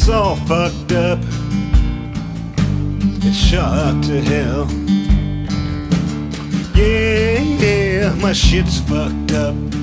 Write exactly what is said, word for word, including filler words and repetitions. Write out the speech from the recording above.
shit's all fucked up. It's shot to hell. Yeah, yeah, my shit's fucked up.